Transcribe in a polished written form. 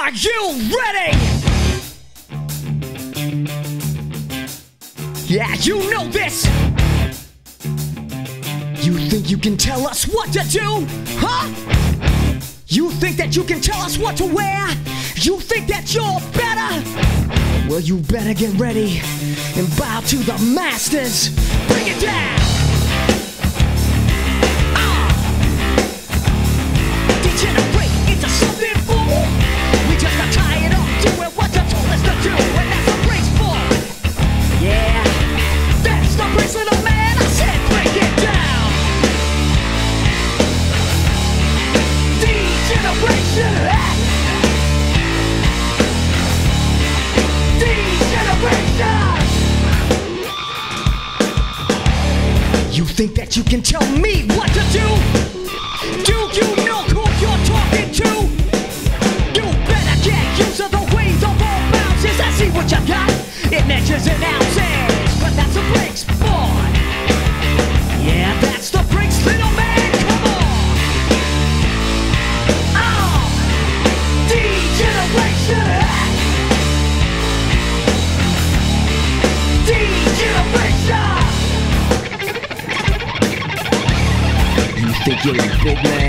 Are you ready? Yeah, you know this. You think you can tell us what to do? Huh? You think that you can tell us what to wear? You think that you're better? Well, you better get ready and bow to the masters. Bring it down. Degenerate into something fool. We just got tired of doing what you told us to do, and that's what breaks for. Yeah, that's the breaks, little man. I said break it down. Degeneration. Degeneration. You think that you can tell me what to do? Do you know who you're talking to? You better get used to the ways of all bounces. I see what you got. It measures in ounces, but that's the breaks, boy. Yeah, that's the breaks, little man. Come on. Oh, degeneration. Degeneration. You think you're a big man?